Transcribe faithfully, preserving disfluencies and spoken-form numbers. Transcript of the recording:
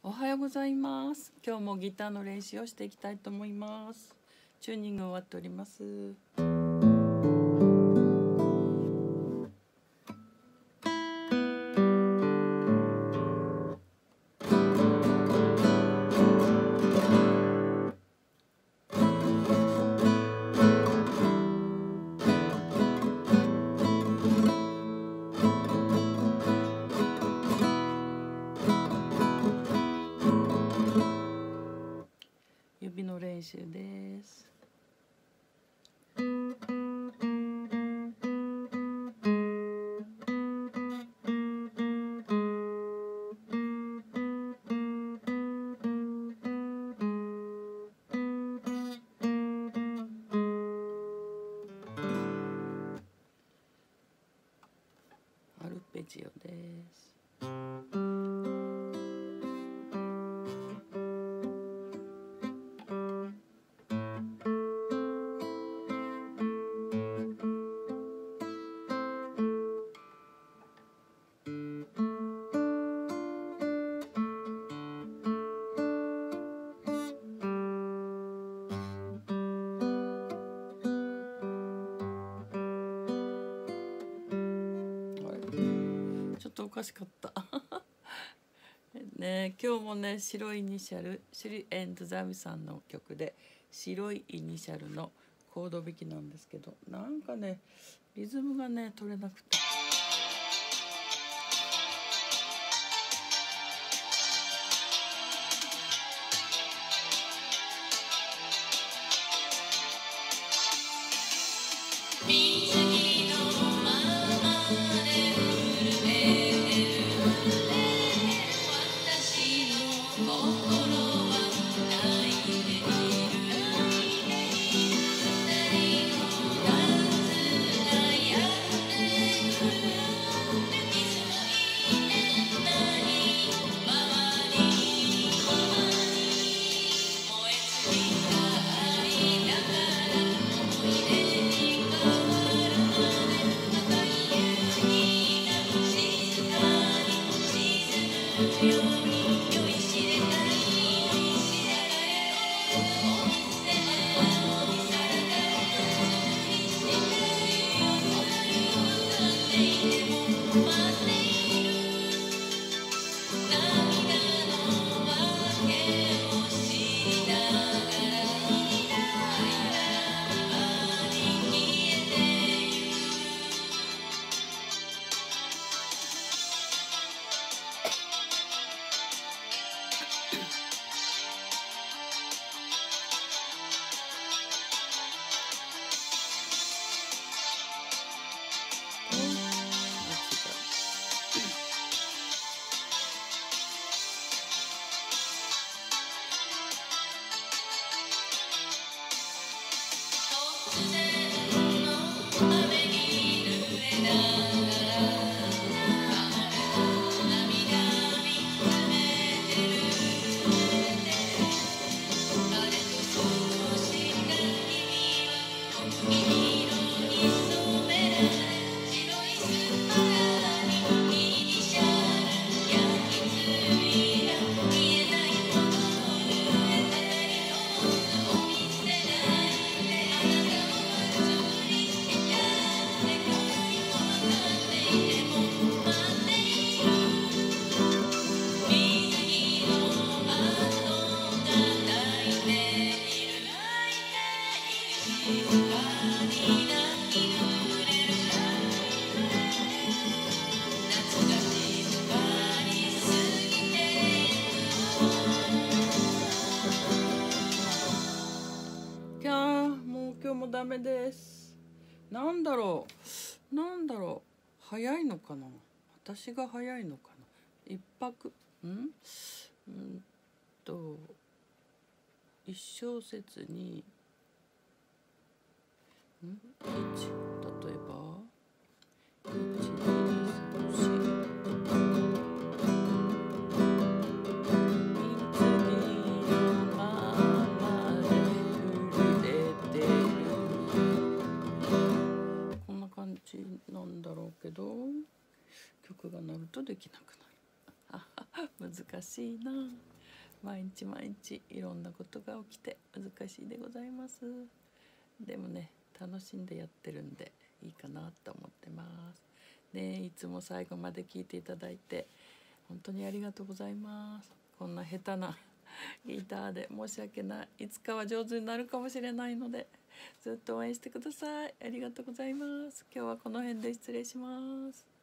おはようございます。今日もギターの練習をしていきたいと思います。チューニング終わっております。指の練習です。アルペジオです。ちょっとおかしかったね。今日もね、白いイニシャルシリエンドザミさんの曲で白いイニシャルのコード弾きなんですけど、なんかねリズムがね取れなくて。今日もダメです。なんだろうなんだろう早いのかな、私が早いのかな。一泊んうんと一小節にんいち、例えばいち、に、さん、し。なんだろうけど曲が鳴るとできなくなる難しいな。 毎日毎日いろんなことが起きて難しいでございます。でもね、楽しんでやってるんでいいかなと思ってますね。いつも最後まで聞いていただいて本当にありがとうございます。こんな下手なギターで申し訳ない。いつかは上手になるかもしれないのでずっと応援してください。ありがとうございます。今日はこの辺で失礼します。